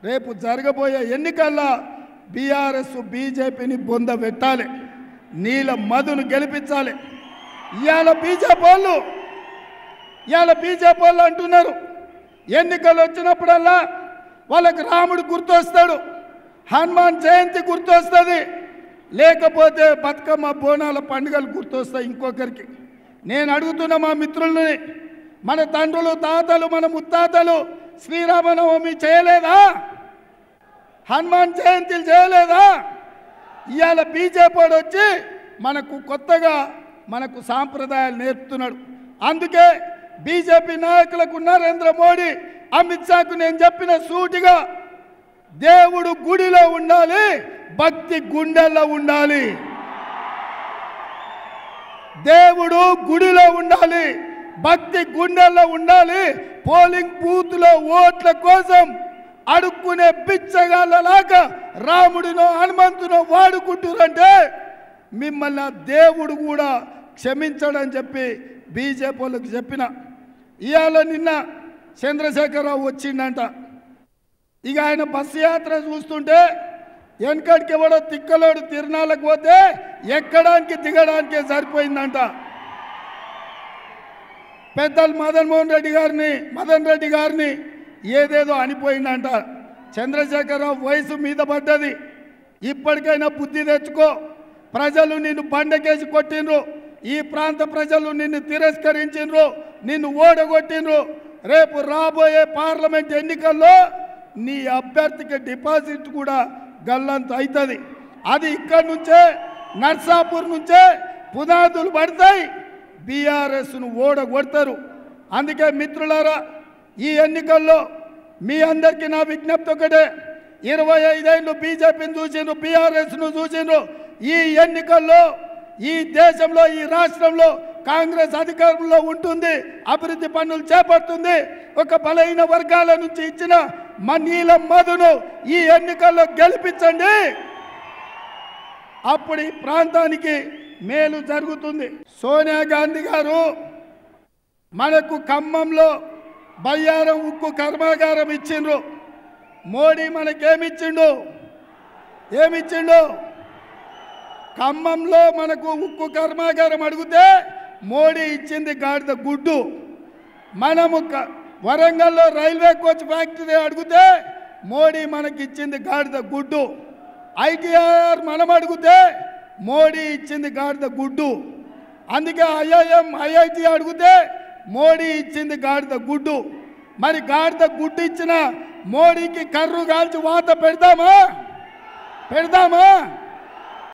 రేపు జరగబోయే ఎన్నికల్లో బీఆర్ఎస్ బీజేపీని బొంద పెట్టాలి, నీల మధును గెలిపించాలి. ఇవాళ బీజేపీ వాళ్ళు అంటున్నారు ఎన్నికలు వచ్చినప్పుడల్లా వాళ్ళకి రాముడు గుర్తొస్తాడు, హనుమాన్ జయంతి గుర్తొస్తుంది, లేకపోతే బతుకమ్మ బోనాల పండుగలు గుర్తొస్తాయి ఇంకొకరికి. నేను అడుగుతున్న మా మిత్రులని, మన తండ్రులు తాతలు మన ముత్తాతలు శ్రీరామనవమి చేయలేదా? హనుమాన్ జయంతిలు చేయలేదా? ఇవాళ బీజేపీ వాడు వచ్చి మనకు కొత్తగా మనకు సాంప్రదాయాలు నేర్పుతున్నాడు. అందుకే బీజేపీ నాయకులకు నరేంద్ర మోడీ అమిత్ షాకు నేను చెప్పిన సూటిగా, దేవుడు గుడిలో ఉండాలి, భక్తి గుండెల్లో ఉండాలి. దేవుడు గుడిలో ఉండాలి, భక్తి గుండెల్లో ఉండాలి. పోలింగ్ బూత్లో ఓట్ల కోసం అడుక్కునే బిచ్చగాళ్ళలాగా రాముడినో హనుమంతునో వాడుకుంటురంటే మిమ్మల్ని దేవుడు కూడా క్షమించడని చెప్పి బీజేపీ వాళ్ళకి చెప్పిన. ఇవాళ నిన్న చంద్రశేఖరరావు వచ్చిండంట. ఇక ఆయన బస్సు యాత్ర చూస్తుంటే వెనకడికి ఎవడో తిక్కలోడు తిరునాళ్ళకు పోతే ఎక్కడానికి దిగడానికే సరిపోయిందంట. పెద్దలు మదన్ రెడ్డి గారిని ఏదేదో అనిపోయిందంట. చంద్రశేఖరరావు వయసు మీద పడ్డది, ఇప్పటికైనా బుద్ధి తెచ్చుకో. ప్రజలు నిన్ను బండకేసి కొట్టిండ్రు, ఈ ప్రాంత ప్రజలు నిన్ను తిరస్కరించిండ్రు, నిన్ను ఓడగొట్టిండ్రు. రేపు రాబోయే పార్లమెంట్ ఎన్నికల్లో నీ అభ్యర్థికి డిపాజిట్ కూడా గల్లంత అవుతుంది. అది ఇక్కడి నుంచే నర్సాపూర్ నుంచే పునాదులు పడతాయి, బీఆర్ఎస్ను ఓడగొడతారు. అందుకే మిత్రులారా, ఈ ఎన్నికల్లో మీ అందరికీ నా విజ్ఞప్తి ఒకటే, 25 ఏళ్ళు బీజేపీని చూసిండ్రు, బీఆర్ఎస్ను చూసిండ్రు. ఈ ఎన్నికల్లో ఈ దేశంలో ఈ రాష్ట్రంలో కాంగ్రెస్ అధికారంలో ఉంటుంది, అభివృద్ధి పనులు చేపడుతుంది. ఒక బలహీన వర్గాల నుంచి ఇచ్చిన నీల మధును ఈ ఎన్నికల్లో గెలిపించండి, అప్పుడు ఈ ప్రాంతానికి మేలు జరుగుతుంది. సోనియా గాంధీ గారు మనకు ఖమ్మంలో బయ్యారం ఉక్కు కర్మాగారం ఇచ్చిండ్రు. మోడీ మనకేమిచ్చిండు? ఖమ్మంలో మనకు ఉక్కు కర్మాగారం అడిగితే మోడీ ఇచ్చింది గాడిద గుడ్డు. మనము వరంగల్లో రైల్వే కోచ్ ఫ్యాక్టరీ అడిగితే మోడీ మనకి ఇచ్చింది గాడిద గుడ్డు. ఐటీఆర్ మనం అడిగితే మోడీ ఇచ్చింది గాడిద గుడ్డు. అందుకే ఐఐటి అడిగితే మోడీ ఇచ్చింది గాడిద గుడ్డు. మరి గాడిద గుడ్డు ఇచ్చిన మోడీకి కర్రు కాల్చి వాత పెడదామా?